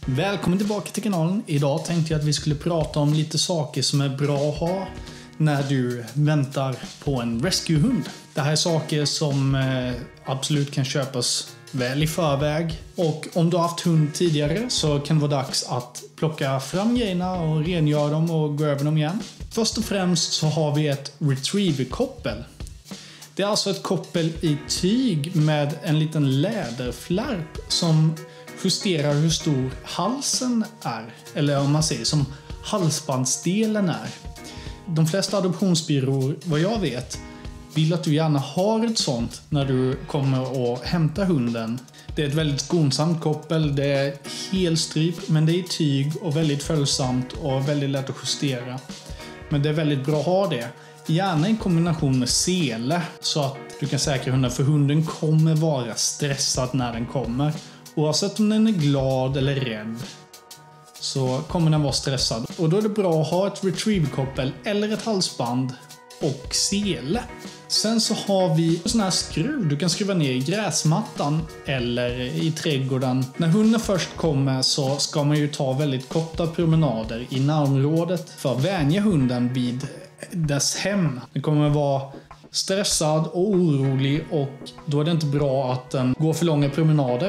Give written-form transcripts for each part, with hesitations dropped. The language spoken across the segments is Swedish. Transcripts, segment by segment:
Välkommen tillbaka till kanalen. Idag tänkte jag att vi skulle prata om lite saker som är bra att ha när du väntar på en rescuehund. Det här är saker som absolut kan köpas väl i förväg. Och om du har haft hund tidigare så kan det vara dags att plocka fram grejerna och rengöra dem och gå över dem igen. Först och främst så har vi ett retriever-koppel. Det är alltså ett koppel i tyg med en liten läderflärp som justerar hur stor halsen är. Eller om man säger som halsbandsdelen är. De flesta adoptionsbyråer, vad jag vet, vill att du gärna har ett sånt när du kommer och hämtar hunden. Det är ett väldigt skonsamt koppel, det är helstryp men det är i tyg och väldigt följsamt och väldigt lätt att justera. Men det är väldigt bra att ha det. Gärna i kombination med sele så att du kan säkra hunden, för hunden kommer vara stressad när den kommer. Oavsett om den är glad eller rädd så kommer den vara stressad. Och då är det bra att ha ett retriever-koppel eller ett halsband och sele. Sen så har vi en sån här skruv du kan skruva ner i gräsmattan eller i trädgården. När hunden först kommer så ska man ju ta väldigt korta promenader i närområdet för att vänja hunden vid dess hem. Den kommer vara stressad och orolig och då är det inte bra att den går för långa promenader.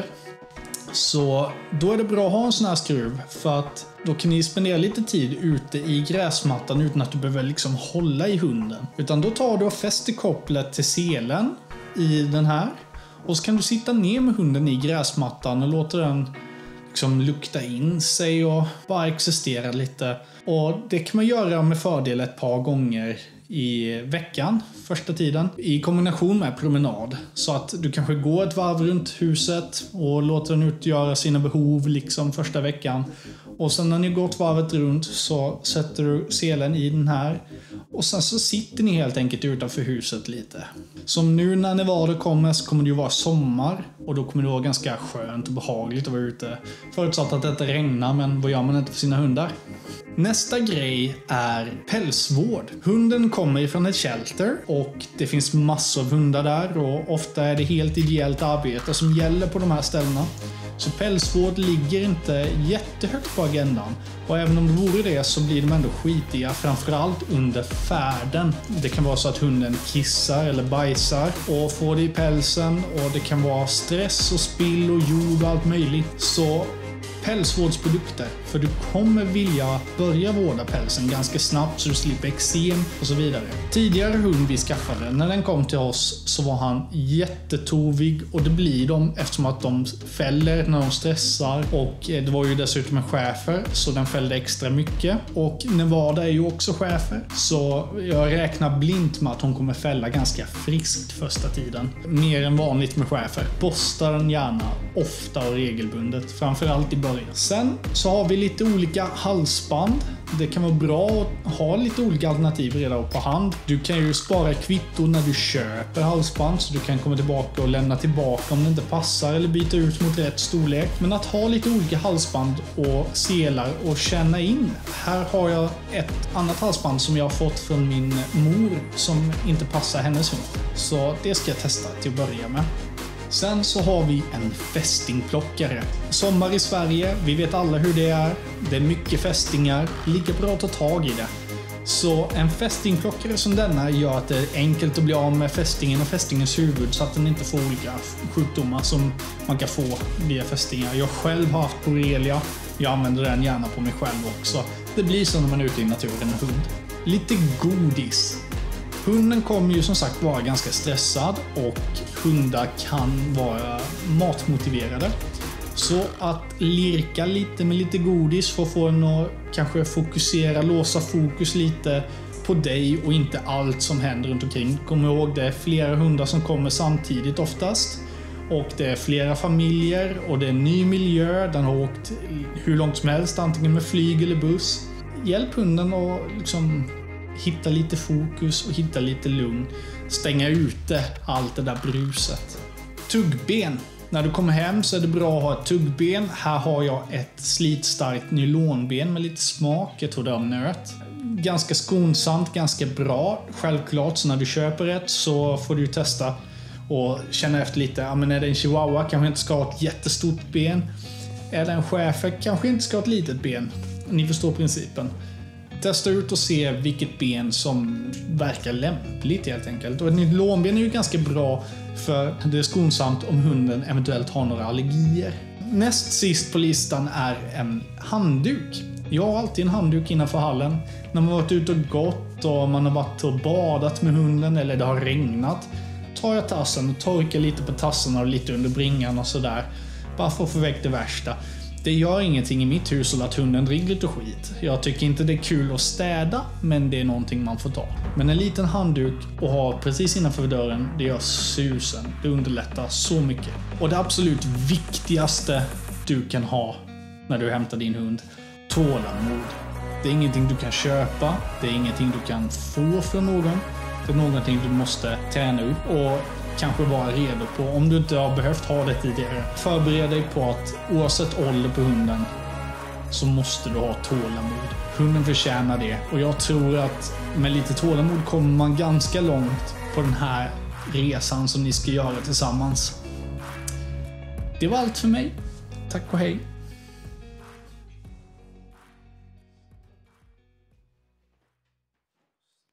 Så då är det bra att ha en sån här skruv för att då kan ni spendera lite tid ute i gräsmattan utan att du behöver liksom hålla i hunden. Utan då tar du och fäster kopplet till selen i den här och så kan du sitta ner med hunden i gräsmattan och låta den liksom lukta in sig och bara existera lite. Och det kan man göra med fördel ett par gånger i veckan, första tiden, i kombination med promenad. Så att du kanske går ett varv runt huset och låter den utgöra sina behov liksom första veckan. Och sen när ni gått varvet runt så sätter du selen i den här. Och sen så sitter ni helt enkelt utanför huset lite. Som nu när Nevada kommer så kommer det ju vara sommar. Och då kommer det vara ganska skönt och behagligt att vara ute. Förutsatt att det inte regnar, men vad gör man inte för sina hundar? Nästa grej är pälsvård. Hunden kommer ifrån ett shelter och det finns massor av hundar där. Och ofta är det helt ideellt arbete som gäller på de här ställena. Så pälsvård ligger inte jättehögt på agendan. Och även om det vore det så blir de ändå skitiga, framförallt under färden. Det kan vara så att hunden kissar eller bajsar och får det i pälsen. Och det kan vara stress och spill och jord och allt möjligt. Så pälsvårdsprodukter, för du kommer vilja börja vårda pälsen ganska snabbt så du slipper eksem och så vidare. Tidigare hund vi skaffade, när den kom till oss så var han jättetovig och det blir de eftersom att de fäller när de stressar och det var ju dessutom en schäfer så den fällde extra mycket och Nevada är ju också schäfer så jag räknar blint med att hon kommer fälla ganska friskt första tiden. Mer än vanligt med schäfer. Borsta den gärna ofta och regelbundet, framförallt i början. Sen så har vi lite olika halsband. Det kan vara bra att ha lite olika alternativ redan på hand. Du kan ju spara kvitto när du köper halsband så du kan komma tillbaka och lämna tillbaka om det inte passar eller byta ut mot rätt storlek. Men att ha lite olika halsband och selar och känna in. Här har jag ett annat halsband som jag har fått från min mor som inte passar hennes hund. Så det ska jag testa till att börja med. Sen så har vi en fästingplockare. Sommar i Sverige, vi vet alla hur det är. Det är mycket fästingar, lika bra att ta tag i det. Så en fästingplockare som denna gör att det är enkelt att bli av med fästingen och fästingens huvud så att den inte får olika sjukdomar som man kan få via fästingar. Jag själv har haft borrelia, jag använder den gärna på mig själv också. Det blir så när man är ute i naturen med hund. Lite godis. Hunden kommer ju som sagt vara ganska stressad och hundar kan vara matmotiverade. Så att lirka lite med lite godis för att få den att kanske fokusera, låsa fokus lite på dig och inte allt som händer runt omkring. Kom ihåg, det är flera hundar som kommer samtidigt oftast. Och det är flera familjer och det är en ny miljö. Den har åkt hur långt som helst, antingen med flyg eller buss. Hjälp hunden att liksom hitta lite fokus och hitta lite lugn. Stänga ute allt det där bruset. Tuggben. När du kommer hem så är det bra att ha ett tuggben. Här har jag ett slitstarkt nylonben med lite smak. Jag tror det är nöt. Ganska skonsamt, ganska bra. Självklart, så när du köper ett så får du testa och känna efter lite. Ja, men är det en chihuahua kanske inte ska ha ett jättestort ben. är det en schäfer kanske inte ska ha ett litet ben. Ni förstår principen. Testa ut och se vilket ben som verkar lämpligt helt enkelt. Och ett nylonben är ju ganska bra för det är skonsamt om hunden eventuellt har några allergier. Näst sist på listan är en handduk. Jag har alltid en handduk innanför hallen. När man har varit ute och gått och man har varit och badat med hunden eller det har regnat, tar jag tassen och torkar lite på tassen och lite under bringan och sådär. Bara för att få väck det värsta. Det gör ingenting i mitt hus att hunden dricker lite skit. Jag tycker inte det är kul att städa, men det är någonting man får ta. Men en liten handduk och ha precis innanför dörren, det gör susen. Det underlättar så mycket. Och det absolut viktigaste du kan ha när du hämtar din hund, tålamod. Det är ingenting du kan köpa, det är ingenting du kan få från någon. Det är någonting du måste träna upp och kanske vara redo på om du inte har behövt ha det tidigare. Förbered dig på att oavsett ålder på hunden så måste du ha tålamod. Hunden förtjänar det och jag tror att med lite tålamod kommer man ganska långt på den här resan som ni ska göra tillsammans. Det var allt för mig. Tack och hej.